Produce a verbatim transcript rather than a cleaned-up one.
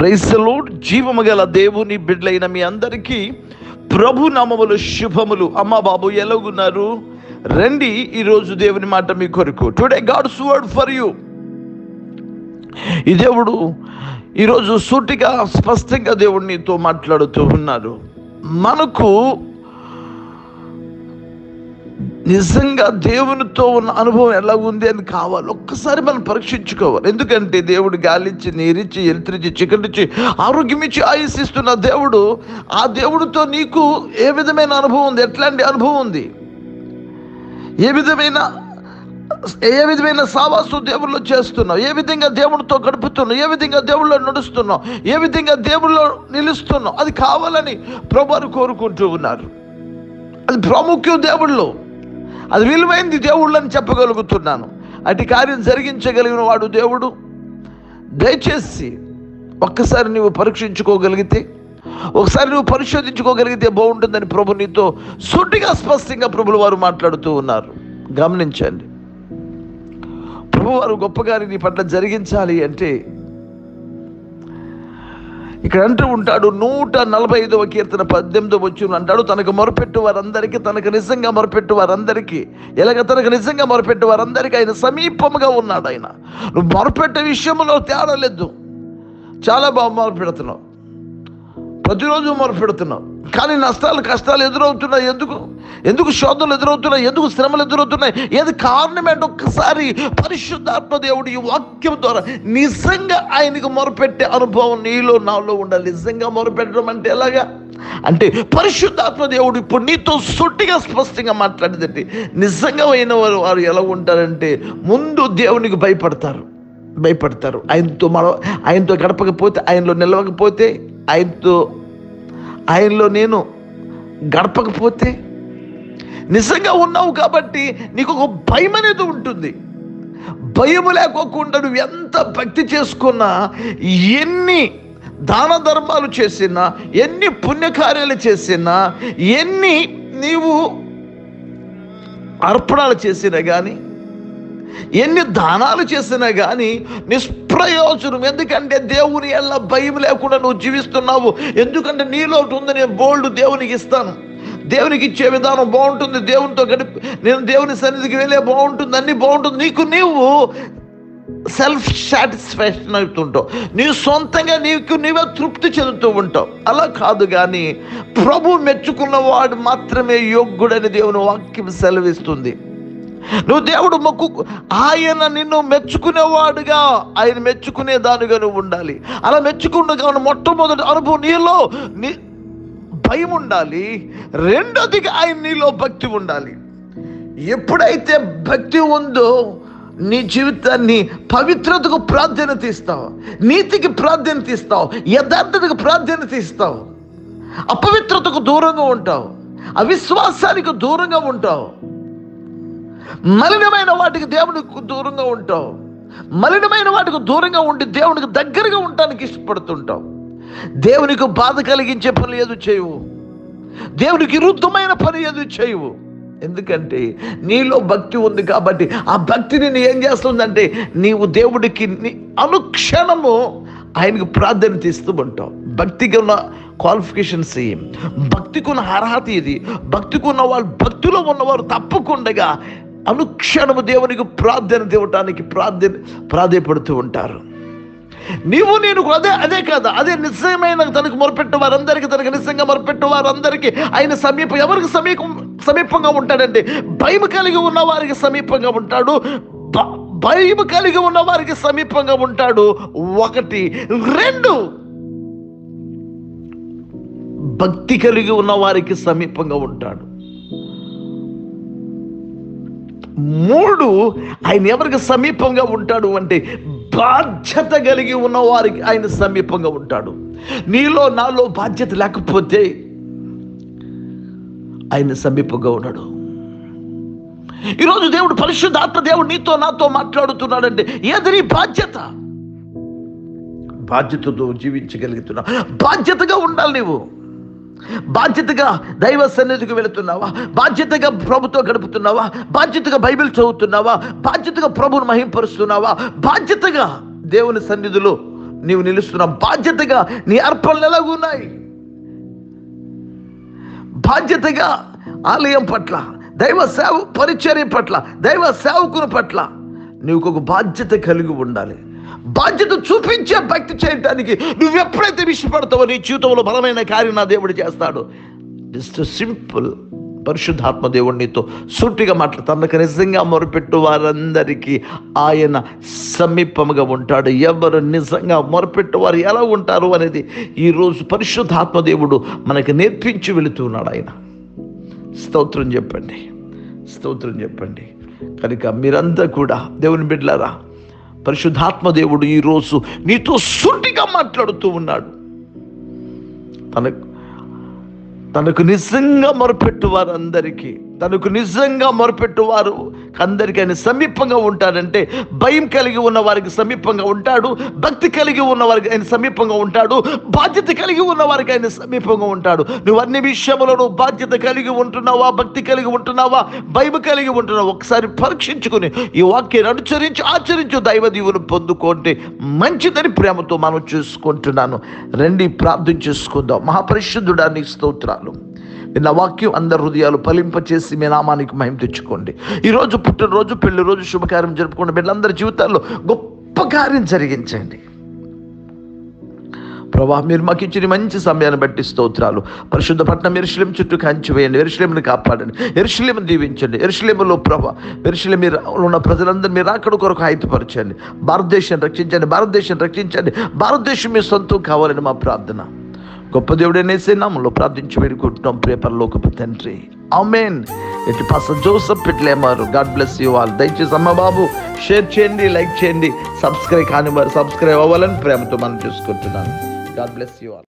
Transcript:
Praise the lord. జీవము గల దేవుని బిడ్డలైన మీ అందరికీ ప్రభు నామములు శుభములు. అమ్మ బాబు ఎలాగున్నారు? రండి, ఈరోజు దేవుని మాట మీ కొరకు. Today God's word for you. ఈ దేవుడు ఈరోజు సూటిగా స్పష్టంగా దేవుడు నీతో మాట్లాడుతూ ఉన్నారు. మనకు నిజంగా దేవునితో ఉన్న అనుభవం ఎలా ఉంది అని కావాలి, ఒక్కసారి మనం పరీక్షించుకోవాలి. ఎందుకంటే దేవుడు గాలిచ్చి, నీరిచ్చి, ఎలుతురిచ్చి, చికెనిచ్చి, ఆరోగ్యం ఇచ్చి, ఆయుసిస్తున్న దేవుడు, ఆ దేవుడితో నీకు ఏ విధమైన అనుభవం ఉంది? ఎట్లాంటి అనుభవం ఉంది? ఏ విధమైన ఏ విధమైన సావాసు దేవుళ్ళు చేస్తున్నావు? ఏ విధంగా దేవుడితో గడుపుతున్నావు? ఏ విధంగా దేవుళ్ళో నడుస్తున్నావు? ఏ విధంగా దేవుళ్ళో నిలుస్తున్నావు? అది కావాలని ప్రభువారు కోరుకుంటూ ఉన్నారు. అది ప్రాముఖ్యం దేవుళ్ళు, అది విలువైంది దేవుళ్ళు అని చెప్పగలుగుతున్నాను. అటు కార్యం జరిగించగలిగిన వాడు దేవుడు. దయచేసి ఒక్కసారి నువ్వు పరీక్షించుకోగలిగితే, ఒకసారి నువ్వు పరిశోధించుకోగలిగితే బాగుంటుందని ప్రభు నీతో సూటిగా స్పష్టంగా ప్రభులు వారు మాట్లాడుతూ ఉన్నారు. గమనించండి. ప్రభువారు గొప్పగారి నీ పట్ల జరిగించాలి అంటే ఇక్కడ అంటూ ఉంటాడు, నూట నలభై ఐదవ కీర్తన పద్దెనిమిదో వచనం అంటాడు, తనకు మొరపెట్టు వారందరికీ, తనకు నిజంగా మొరపెట్టు వారందరికీ, ఎలాగ తనకు నిజంగా మొరపెట్టు వారందరికీ ఆయన సమీపముగా ఉన్నాడు. ఆయన నువ్వు మొరపెట్టే విషయంలో తేడా లేదు. చాలా బాగా మొరపెడుతున్నావు, ప్రతిరోజు మొరపెడుతున్నావు, కానీ నష్టాలు కష్టాలు ఎదురవుతున్నాయి. ఎందుకు ఎందుకు శోధనలు ఎదురవుతున్నాయి? ఎందుకు శ్రమలు ఎదురవుతున్నాయి? ఏది కారణం అంటే ఒక్కసారి పరిశుద్ధాత్మ దేవుడు ఈ వాక్యం ద్వారా నిజంగా ఆయనకు మొరపెట్టే అనుభవం నీలో నాలో ఉండాలి. నిజంగా మొరపెట్టడం అంటే ఎలాగా అంటే పరిశుద్ధాత్మ దేవుడు ఇప్పుడు నీతో సూటిగా స్పష్టంగా మాట్లాడేదంటే, నిజంగా అయిన వారు వారు ఎలా ఉంటారంటే ముందు దేవునికి భయపడతారు భయపడతారు ఆయనతో మనం ఆయనతో గడపకపోతే, ఆయనలో నిలవకపోతే, ఆయనతో ఆయనలో నేను గడపకపోతే, నిజంగా ఉన్నావు కాబట్టి నీకు ఒక భయం అనేది ఉంటుంది. భయం లేకోకుండా నువ్వు ఎంత భక్తి చేసుకున్నా, ఎన్ని దాన ధర్మాలు చేసినా, ఎన్ని పుణ్యకార్యాలు చేసినా, ఎన్ని నీవు అర్పణలు చేసినా కానీ, ఎన్ని దానాలు చేసినా కానీ నిష్ప్రయోజనం. ఎందుకంటే దేవుని ఎలా భయం లేకుండా నువ్వు జీవిస్తున్నావు. ఎందుకంటే నీలో ఉంది, నేను బోల్డ్ దేవునికి ఇస్తాను, దేవునికి ఇచ్చే విధానం బాగుంటుంది, దేవునితో గడిపి నేను దేవుని సన్నిధికి వెళ్ళే బాగుంటుంది, అన్నీ బాగుంటుంది. నీకు నీవు సెల్ఫ్ సాటిస్ఫాక్షన్ అవుతుంటావు, నీవు సొంతంగా నీకు నీవే తృప్తి చెందుతూ ఉంటావు. అలా కాదు, కానీ ప్రభు మెచ్చుకున్నవాడు మాత్రమే యోగ్యుడని దేవుని వాక్యం సెలవిస్తుంది. నువ్వు దేవుడు మొక్కు ఆయన నిన్ను మెచ్చుకునేవాడుగా, ఆయన మెచ్చుకునే దానిగా నువ్వు ఉండాలి. అలా మెచ్చుకున్న మొట్టమొదటి అనుభవం నీలో నీ భయం ఉండాలి. రెండోదిగా ఆయన నీలో భక్తి ఉండాలి. ఎప్పుడైతే భక్తి ఉందో నీ జీవితాన్ని పవిత్రతకు ప్రాధాన్యత ఇస్తావు, నీతికి ప్రాధాన్యత ఇస్తావు, యథార్థతకు ప్రాధాన్యత ఇస్తావు, అపవిత్రతకు దూరంగా ఉంటావు, అవిశ్వాసానికి దూరంగా ఉంటావు, మలినమైన వాటికి దేవునికి దూరంగా ఉంటావు. మలినమైన వాటికి దూరంగా ఉండి దేవునికి దగ్గరగా ఉండటానికి ఇష్టపడుతుంటావు. దేవునికి బాధ కలిగించే పని ఏది చేయవు, దేవునికి విరుద్ధమైన పని ఏది చేయవు. ఎందుకంటే నీలో భక్తి ఉంది కాబట్టి ఆ భక్తిని నీ ఏం చేస్తుందంటే నీవు దేవుడికి అనుక్షణము ఆయనకు ప్రాధాన్యత ఇస్తూ ఉంటావు. భక్తికి ఉన్న క్వాలిఫికేషన్స్, భక్తికి ఉన్న అర్హత ఇది. భక్తికి ఉన్న వాళ్ళు, భక్తిలో ఉన్నవారు తప్పకుండా అనుక్షణము దేవునికి ప్రాధాన్యత ఇవ్వటానికి ప్రాధాన్య ప్రాధాయపడుతూ ఉంటారు. నీవు నేను అదే అదే కదా అదే నిజమైన తనకు మొరపెట్టు వారందరికీ, తనకు నిజంగా మొరపెట్టు వారందరికీ ఆయన సమీపం. ఎవరికి సమీపం సమీపంగా ఉంటాడంటే భయం కలిగి ఉన్న వారికి సమీపంగా ఉంటాడు. భయం కలిగి ఉన్న వారికి సమీపంగా ఉంటాడు. ఒకటి. రెండు, భక్తి కలిగి ఉన్న వారికి సమీపంగా ఉంటాడు. మూడు, ఆయన ఎవరికి సమీపంగా ఉంటాడు అంటే బాధ్యత కలిగి ఉన్న వారికి ఆయన సమీపంగా ఉంటాడు. నీలో నాలో బాధ్యత లేకపోతే ఆయన సమీపంగా ఉన్నాడు. ఈరోజు దేవుడు పరిశుద్ధాత్మ దేవుడు నీతో నాతో మాట్లాడుతున్నాడంటే ఏది నీ బాధ్యత? బాధ్యతతో జీవించగలుగుతున్నావు. బాధ్యతగా ఉండాలి. నీవు బాధ్యతగా దైవ సన్నిధికి వెళుతున్నావా? బాధ్యతగా ప్రభుతో గడుపుతున్నావా? బాధ్యతగా బైబిల్ చదువుతున్నావా? బాధ్యతగా ప్రభువును మహింపరుస్తున్నావా? బాధ్యతగా దేవుని సన్నిధిలో నీవు నిలుస్తున్న బాధ్యతగా నీ అర్పణలు ఎలాగున్నాయి? బాధ్యతగా ఆలయం పట్ల, దైవ సేవ పరిచర్య పట్ల, దైవ సేవకుని పట్ల నీకు ఒక బాధ్యత కలిగి ఉండాలి. బాధ్యత చూపించే భక్తి చేయడానికి నువ్వు ఎప్పుడైతే ఇష్టపడతావో నీ జీవితంలో బలమైన కార్యం నా దేవుడు చేస్తాడు. Just simple. పరిశుద్ధాత్మ దేవుడు నీతో సూటిగా మాట్లాడు. తనకు నిజంగా మొరపెట్టు వారందరికీ ఆయన సమీపముగా ఉంటాడు. ఎవరు నిజంగా మొరపెట్టు వారు ఎలా ఉంటారు అనేది ఈరోజు పరిశుద్ధాత్మ దేవుడు మనకు నేర్పించి వెళుతున్నాడు. ఆయన స్తోత్రం చెప్పండి, స్తోత్రం చెప్పండి. కనుక మీరంతా కూడా దేవుని బిడ్డలారా, పరిశుద్ధాత్మ దేవుడు ఈరోజు నీతో సూటిగా మాట్లాడుతూ ఉన్నాడు. తనకు తనకు నిజంగా మొరపెట్టు వారందరికీ, తనకు నిజంగా మొరపెట్టు వారు అందరికీ ఆయన సమీపంగా ఉంటాడంటే, భయం కలిగి ఉన్న వారికి సమీపంగా ఉంటాడు, భక్తి కలిగి ఉన్న వారికి ఆయన సమీపంగా ఉంటాడు, బాధ్యత కలిగి ఉన్న వారికి ఆయన సమీపంగా ఉంటాడు. నువ్వు అన్ని విషయంలో నువ్వు బాధ్యత కలిగి ఉంటున్నావా, భక్తి కలిగి ఉంటున్నావా, భయం కలిగి ఉంటున్నావా? ఒకసారి పరీక్షించుకుని ఈ వాక్యాన్ని అనుసరించి ఆచరించు, దైవ దీవును పొందుకుంటే మంచిదని ప్రేమతో మనం చూసుకుంటున్నాను. రండి ప్రార్థన చేసుకుందాం. మహాపరిశుద్ధుడా నీ స్తోత్రాలు. నిన్న వాక్యం అందరి హృదయాలు ఫలింపచేసి మీ నామానికి మహిమ తెచ్చుకోండి. ఈరోజు పుట్టినరోజు, పెళ్లి రోజు శుభకార్యం జరుపుకోండి. బిడ్డలందరి జీవితాల్లో గొప్ప కార్యం జరిగించండి ప్రభా. మీరు మాకు ఇచ్చిన మంచి సమయాన్ని బట్టి స్తోత్రాలు. పరిశుద్ధ పట్టణం యెరూషలేము చుట్టూ కంచి వేయండి. యెరూషలేమును కాపాడండి. యెరూషలేమును దీవించండి. యెరూషలేములో ప్రభా, యెరూషలేము మీరు ఉన్న ప్రజలందరూ మీరు అక్కడ కొరకు ఆయుధపరచండి. భారతదేశాన్ని రక్షించండి, భారతదేశాన్ని రక్షించండి. భారతదేశం మీ సొంతం కావాలని మా ప్రార్థన. గొప్ప దేవుడనేసే నామంలో ప్రార్థించి వేడుకుంటున్నాం ప్రియ పరలోకపు తండ్రి. ఆమేన్. ఇటు pastor Joseph Pitlemaru. God bless you all. దయచేసి అమ్మ బాబు షేర్ చేయండి, లైక్ చేయండి. సబ్స్క్రైబ్ కాని వారు సబ్స్క్రైబ్ అవ్వాలని ప్రేమతో మనం చూసుకుంటున్నాను. God bless you all.